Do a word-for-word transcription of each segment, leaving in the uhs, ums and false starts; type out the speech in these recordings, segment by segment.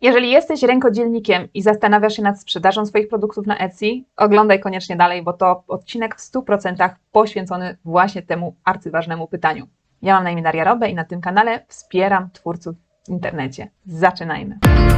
Jeżeli jesteś rękodzielnikiem i zastanawiasz się nad sprzedażą swoich produktów na Etsy, oglądaj koniecznie dalej, bo to odcinek w stu procentach poświęcony właśnie temu arcyważnemu pytaniu. Ja mam na imię Daria Robę i na tym kanale wspieram twórców w internecie. Zaczynajmy!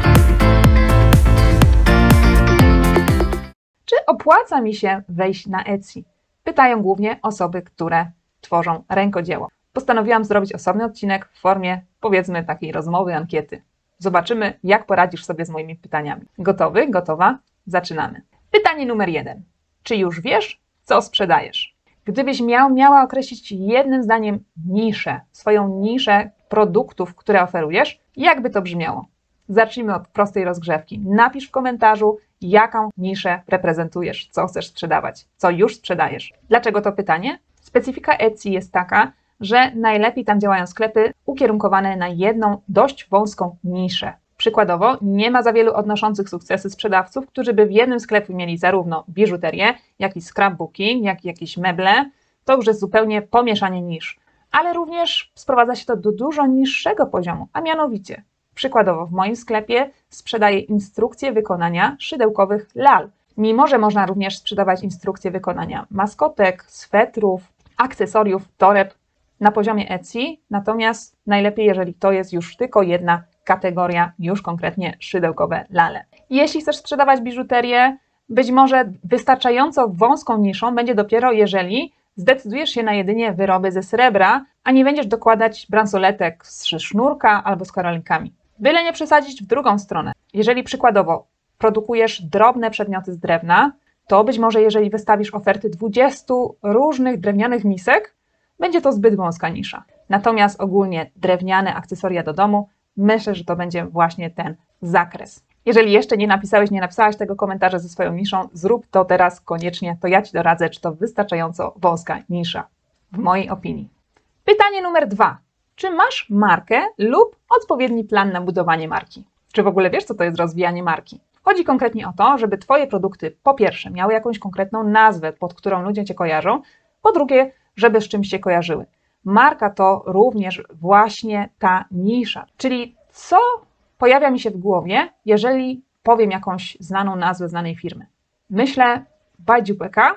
Czy opłaca mi się wejść na Etsy? Pytają głównie osoby, które tworzą rękodzieło. Postanowiłam zrobić osobny odcinek w formie, powiedzmy, takiej rozmowy, ankiety. Zobaczymy, jak poradzisz sobie z moimi pytaniami. Gotowy? Gotowa? Zaczynamy. Pytanie numer jeden. Czy już wiesz, co sprzedajesz? Gdybyś miał, miała określić jednym zdaniem niszę, swoją niszę produktów, które oferujesz, jak by to brzmiało? Zacznijmy od prostej rozgrzewki. Napisz w komentarzu, jaką niszę reprezentujesz, co chcesz sprzedawać, co już sprzedajesz. Dlaczego to pytanie? Specyfika Etsy jest taka, że najlepiej tam działają sklepy ukierunkowane na jedną dość wąską niszę. Przykładowo, nie ma za wielu odnoszących sukcesy sprzedawców, którzy by w jednym sklepie mieli zarówno biżuterię, jak i scrapbooki, jak i jakieś meble. To już jest zupełnie pomieszanie nisz. Ale również sprowadza się to do dużo niższego poziomu, a mianowicie, przykładowo w moim sklepie sprzedaję instrukcje wykonania szydełkowych lal. Mimo że można również sprzedawać instrukcje wykonania maskotek, swetrów, akcesoriów, toreb na poziomie Etsy, natomiast najlepiej, jeżeli to jest już tylko jedna kategoria, już konkretnie szydełkowe lale. Jeśli chcesz sprzedawać biżuterię, być może wystarczająco wąską niszą będzie dopiero, jeżeli zdecydujesz się na jedynie wyroby ze srebra, a nie będziesz dokładać bransoletek z sznurka albo z karolinkami. Byle nie przesadzić w drugą stronę. Jeżeli przykładowo produkujesz drobne przedmioty z drewna, to być może jeżeli wystawisz oferty dwudziestu różnych drewnianych misek, będzie to zbyt wąska nisza. Natomiast ogólnie drewniane akcesoria do domu, myślę, że to będzie właśnie ten zakres. Jeżeli jeszcze nie napisałeś, nie napisałaś tego komentarza ze swoją niszą, zrób to teraz koniecznie, to ja Ci doradzę, czy to wystarczająco wąska nisza, w mojej opinii. Pytanie numer dwa. Czy masz markę lub odpowiedni plan na budowanie marki? Czy w ogóle wiesz, co to jest rozwijanie marki? Chodzi konkretnie o to, żeby Twoje produkty po pierwsze miały jakąś konkretną nazwę, pod którą ludzie Cię kojarzą, po drugie, żeby z czymś się kojarzyły. Marka to również właśnie ta nisza, czyli co pojawia mi się w głowie, jeżeli powiem jakąś znaną nazwę znanej firmy. Myślę Bajdziubeka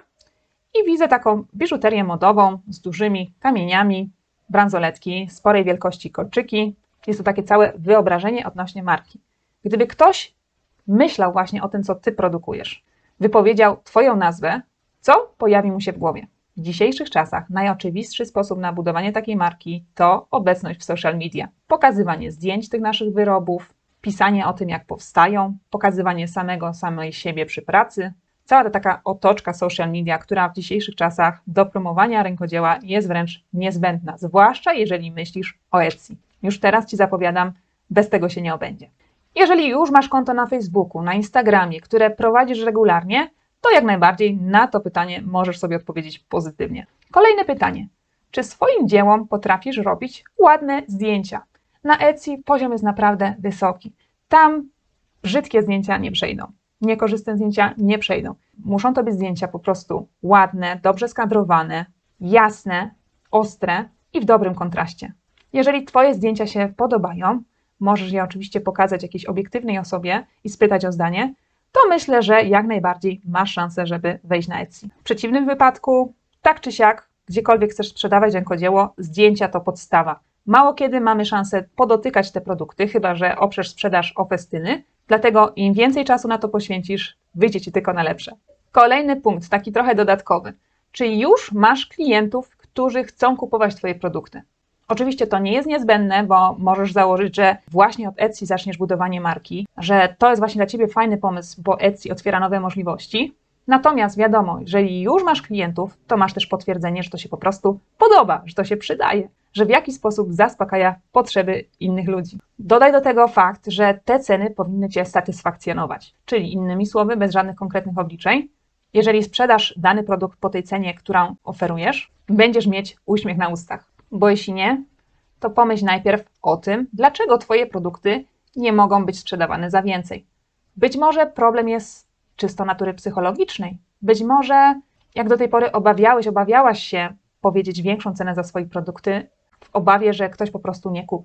i widzę taką biżuterię modową z dużymi kamieniami, bransoletki, sporej wielkości kolczyki. Jest to takie całe wyobrażenie odnośnie marki. Gdyby ktoś myślał właśnie o tym, co Ty produkujesz, wypowiedział Twoją nazwę, co pojawi mu się w głowie? W dzisiejszych czasach najoczywistszy sposób na budowanie takiej marki to obecność w social media. Pokazywanie zdjęć tych naszych wyrobów, pisanie o tym, jak powstają, pokazywanie samego, samej siebie przy pracy. Cała ta taka otoczka social media, która w dzisiejszych czasach do promowania rękodzieła jest wręcz niezbędna, zwłaszcza jeżeli myślisz o Etsy. Już teraz Ci zapowiadam, bez tego się nie obędzie. Jeżeli już masz konto na Facebooku, na Instagramie, które prowadzisz regularnie, to jak najbardziej na to pytanie możesz sobie odpowiedzieć pozytywnie. Kolejne pytanie. Czy swoim dziełom potrafisz robić ładne zdjęcia? Na Etsy poziom jest naprawdę wysoki. Tam brzydkie zdjęcia nie przejdą. Niekorzystne zdjęcia nie przejdą. Muszą to być zdjęcia po prostu ładne, dobrze skadrowane, jasne, ostre i w dobrym kontraście. Jeżeli Twoje zdjęcia się podobają, możesz je oczywiście pokazać jakiejś obiektywnej osobie i spytać o zdanie, to myślę, że jak najbardziej masz szansę, żeby wejść na Etsy. W przeciwnym wypadku, tak czy siak, gdziekolwiek chcesz sprzedawać rękodzieło, zdjęcia to podstawa. Mało kiedy mamy szansę podotykać te produkty, chyba że oprzesz sprzedaż o festyny, dlatego im więcej czasu na to poświęcisz, wyjdzie Ci tylko na lepsze. Kolejny punkt, taki trochę dodatkowy. Czy już masz klientów, którzy chcą kupować Twoje produkty? Oczywiście to nie jest niezbędne, bo możesz założyć, że właśnie od Etsy zaczniesz budowanie marki, że to jest właśnie dla Ciebie fajny pomysł, bo Etsy otwiera nowe możliwości. Natomiast wiadomo, jeżeli już masz klientów, to masz też potwierdzenie, że to się po prostu podoba, że to się przydaje, że w jakiś sposób zaspokaja potrzeby innych ludzi. Dodaj do tego fakt, że te ceny powinny Cię satysfakcjonować, czyli innymi słowy, bez żadnych konkretnych obliczeń. Jeżeli sprzedasz dany produkt po tej cenie, którą oferujesz, będziesz mieć uśmiech na ustach. Bo jeśli nie, to pomyśl najpierw o tym, dlaczego Twoje produkty nie mogą być sprzedawane za więcej. Być może problem jest czysto natury psychologicznej. Być może, jak do tej pory obawiałeś, obawiałaś się powiedzieć większą cenę za swoje produkty w obawie, że ktoś po prostu nie kupi.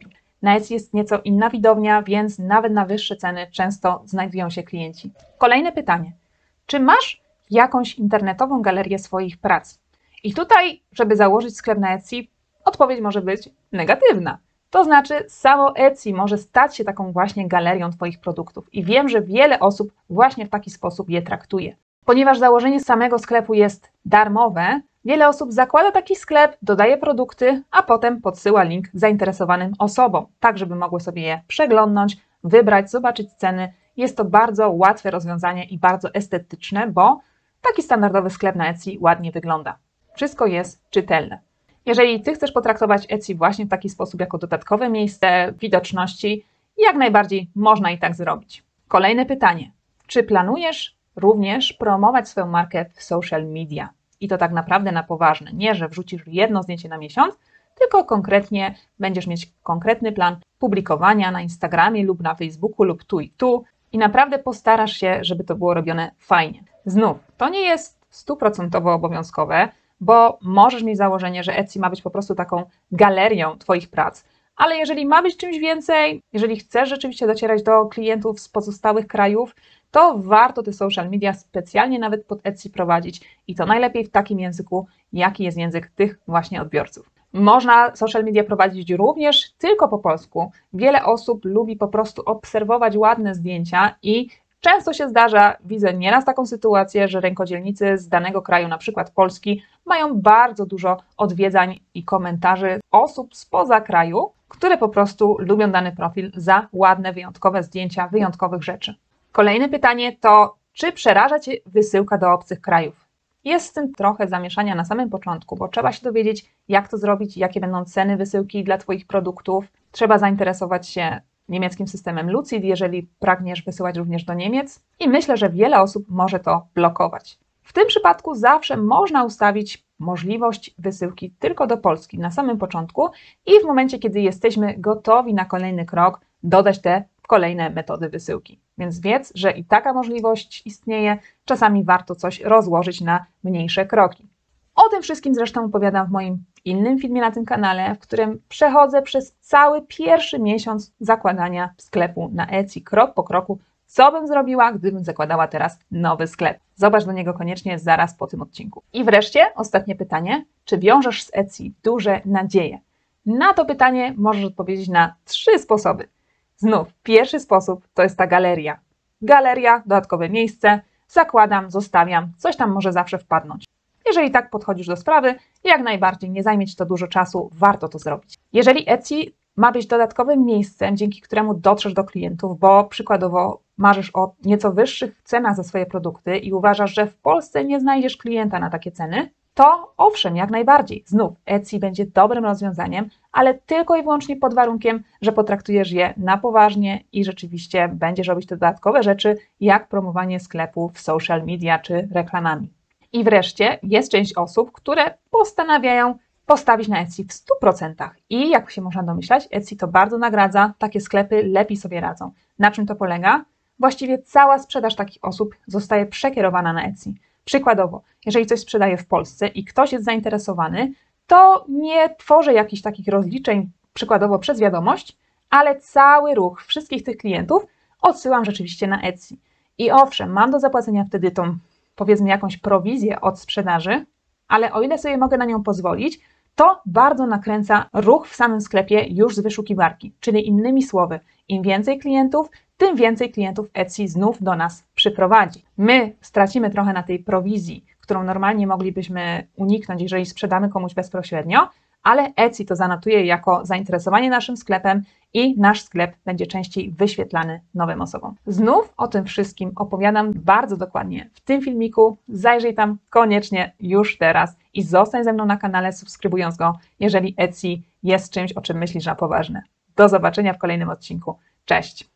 Na Etsy jest nieco inna widownia, więc nawet na wyższe ceny często znajdują się klienci. Kolejne pytanie. Czy masz jakąś internetową galerię swoich prac? I tutaj, żeby założyć sklep na Etsy, odpowiedź może być negatywna. To znaczy, samo Etsy może stać się taką właśnie galerią Twoich produktów i wiem, że wiele osób właśnie w taki sposób je traktuje. Ponieważ założenie samego sklepu jest darmowe, wiele osób zakłada taki sklep, dodaje produkty, a potem podsyła link zainteresowanym osobom, tak żeby mogły sobie je przeglądnąć, wybrać, zobaczyć ceny. Jest to bardzo łatwe rozwiązanie i bardzo estetyczne, bo taki standardowy sklep na Etsy ładnie wygląda. Wszystko jest czytelne. Jeżeli Ty chcesz potraktować Etsy właśnie w taki sposób jako dodatkowe miejsce widoczności, jak najbardziej można i tak zrobić. Kolejne pytanie. Czy planujesz również promować swoją markę w social media? I to tak naprawdę na poważne. Nie, że wrzucisz jedno zdjęcie na miesiąc, tylko konkretnie będziesz mieć konkretny plan publikowania na Instagramie lub na Facebooku lub tu i tu i naprawdę postarasz się, żeby to było robione fajnie. Znów, to nie jest stuprocentowo obowiązkowe, bo możesz mieć założenie, że Etsy ma być po prostu taką galerią Twoich prac, ale jeżeli ma być czymś więcej, jeżeli chcesz rzeczywiście docierać do klientów z pozostałych krajów, to warto te social media specjalnie nawet pod Etsy prowadzić i to najlepiej w takim języku, jaki jest język tych właśnie odbiorców. Można social media prowadzić również tylko po polsku. Wiele osób lubi po prostu obserwować ładne zdjęcia i często się zdarza, widzę nieraz taką sytuację, że rękodzielnicy z danego kraju, na przykład Polski, mają bardzo dużo odwiedzań i komentarzy osób spoza kraju, które po prostu lubią dany profil za ładne, wyjątkowe zdjęcia, wyjątkowych rzeczy. Kolejne pytanie to, czy przeraża Cię wysyłka do obcych krajów? Jest z tym trochę zamieszania na samym początku, bo trzeba się dowiedzieć, jak to zrobić, jakie będą ceny wysyłki dla Twoich produktów. Trzeba zainteresować się niemieckim systemem Lucid, jeżeli pragniesz wysyłać również do Niemiec. I myślę, że wiele osób może to blokować. W tym przypadku zawsze można ustawić możliwość wysyłki tylko do Polski na samym początku i w momencie, kiedy jesteśmy gotowi na kolejny krok, dodać te kolejne metody wysyłki. Więc wiedz, że i taka możliwość istnieje. Czasami warto coś rozłożyć na mniejsze kroki. O tym wszystkim zresztą opowiadam w moim innym filmie na tym kanale, w którym przechodzę przez cały pierwszy miesiąc zakładania sklepu na Etsy, krok po kroku, co bym zrobiła, gdybym zakładała teraz nowy sklep. Zobacz do niego koniecznie zaraz po tym odcinku. I wreszcie ostatnie pytanie, czy wiążesz z Etsy duże nadzieje? Na to pytanie możesz odpowiedzieć na trzy sposoby. Znów, pierwszy sposób to jest ta galeria. Galeria, dodatkowe miejsce, zakładam, zostawiam, coś tam może zawsze wpadnąć. Jeżeli tak podchodzisz do sprawy, jak najbardziej nie zajmie Ci to dużo czasu, warto to zrobić. Jeżeli Etsy ma być dodatkowym miejscem, dzięki któremu dotrzesz do klientów, bo przykładowo marzysz o nieco wyższych cenach za swoje produkty i uważasz, że w Polsce nie znajdziesz klienta na takie ceny, to owszem, jak najbardziej. Znów Etsy będzie dobrym rozwiązaniem, ale tylko i wyłącznie pod warunkiem, że potraktujesz je na poważnie i rzeczywiście będziesz robić te dodatkowe rzeczy, jak promowanie sklepu w social media czy reklamami. I wreszcie jest część osób, które postanawiają postawić na Etsy w stu procentach. I jak się można domyślać, Etsy to bardzo nagradza, takie sklepy lepiej sobie radzą. Na czym to polega? Właściwie cała sprzedaż takich osób zostaje przekierowana na Etsy. Przykładowo, jeżeli coś sprzedaję w Polsce i ktoś jest zainteresowany, to nie tworzę jakichś takich rozliczeń, przykładowo przez wiadomość, ale cały ruch wszystkich tych klientów odsyłam rzeczywiście na Etsy. I owszem, mam do zapłacenia wtedy tą, powiedzmy, jakąś prowizję od sprzedaży, ale o ile sobie mogę na nią pozwolić, to bardzo nakręca ruch w samym sklepie już z wyszukiwarki. Czyli innymi słowy, im więcej klientów, tym więcej klientów Etsy znów do nas przyprowadzi. My stracimy trochę na tej prowizji, którą normalnie moglibyśmy uniknąć, jeżeli sprzedamy komuś bezpośrednio, ale Etsy to zanotuje jako zainteresowanie naszym sklepem i nasz sklep będzie częściej wyświetlany nowym osobom. Znów o tym wszystkim opowiadam bardzo dokładnie w tym filmiku. Zajrzyj tam koniecznie już teraz i zostań ze mną na kanale, subskrybując go, jeżeli Etsy jest czymś, o czym myślisz na poważnie. Do zobaczenia w kolejnym odcinku. Cześć!